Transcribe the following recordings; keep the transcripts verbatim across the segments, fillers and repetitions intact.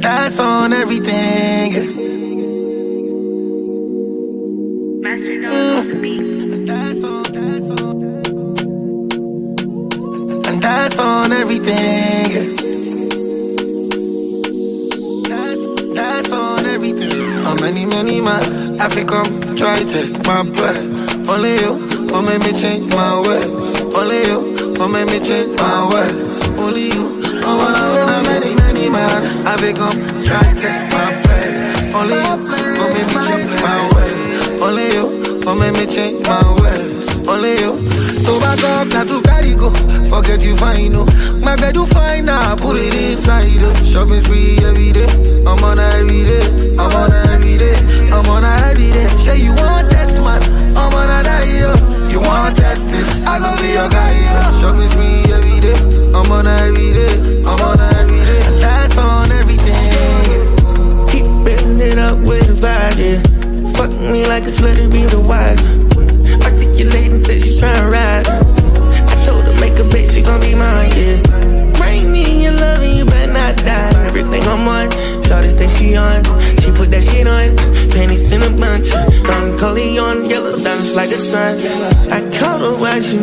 that's on everything. Master Dog on the beat. And that's on, that's on, and that's on everything. That's, that's on everything. How many, many man I think I'm trying to take my place. Only you will make me change my ways. Only you will make me change my ways. Only you. I wanna win many, many man I become try to take my place. Only you gon' make me change my ways. Only you gon' make me change my ways. Only you. To back up, not to carry go. Forget you fine, no. My girl you fine now, put it inside, oh. Shopping spree every day. I'm on her every day. I'm on her every day. I'm on her every day. Say you want test, man. I'm on her die, yo. You want test this? I gon' be your guy, yo. Shopping spree every day. I'm on her every day. I'm on her every day. And that's on everything. Keep betting it up with the vibe, yeah. Fuck me like a slut and be the wife. Articulating, said she tryna ride. I told her make a bitch, she gon' be mine, yeah. Bring me your love and you better not die. Everything I'm on, shawty say she on. She put that shit on, panties in a bunch. Don Corleone, yellow diamonds like the sun. I caught her what you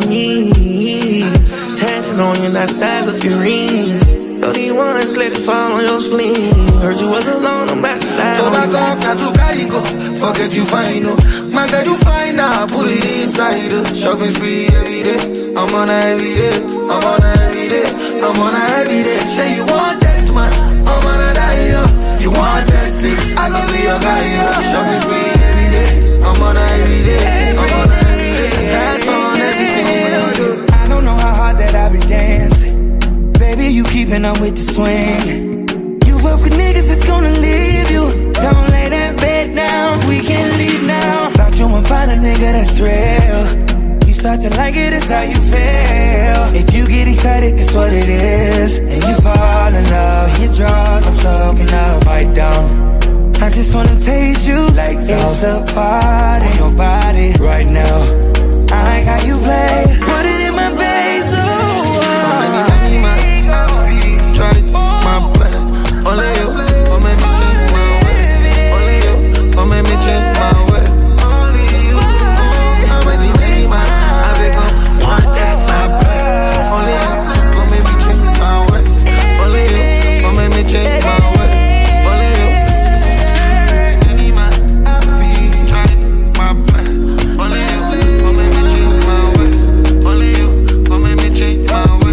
need. Tatted on you, that size of your ring. thirty-ones, let it fall on your spleen. Heard you was alone, I'm about to slide on you. Don't back up, not to carry go. Forget you fine, no. My girl you fine now, put it inside, oh. Shopping spree every day. I'm on her every day. I'm on her every day. I'm on her every day. Say you want test, man. I'm on her die, yo. You want test this? I gon' be your guy, yo. Shopping spree every day. I'm on her every day. I'm on her every day. That's on everything you do. I don't know how hard that I've been dancing. Baby, you keeping up with the swing. You fuck with niggas that's gonna leave you. Don't lay that bed down, we can leave now. Thought you would find a nigga that's real. You start to like it, it's how you feel. If you get excited, it's what it is. And you fall in love, your draws, I'm soaking up. Bite down, I just wanna taste you. Lights it's out. A party on your body right now. I like how you play. Put it in my face, oh. Try my plan. Only you gon' make me change my way. Only you gon' make me change my way. Only you. How many days man I become one that my plan. Only you gon' make me change my way. Only you gon' make me change my way. Only you. Any man I feel try my plan. Only you gon' make me change my way. Only you gon' make me change my way.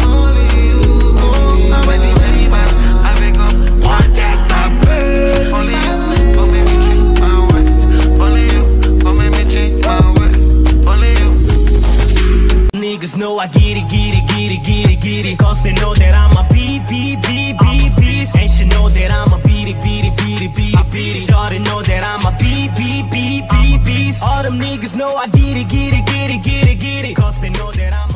Know I get it, get it, get it, get it, get it. Cause they know that I'm a beat, beat, beat, beat, beat. And she know that I'm a beat it, beat it, beat it, beat it, beat it. Shawty know that I'm a beat, beat, beat, beat, beat. All them niggas know I get it, get it, get it, get it, get it. Cause they know that I'm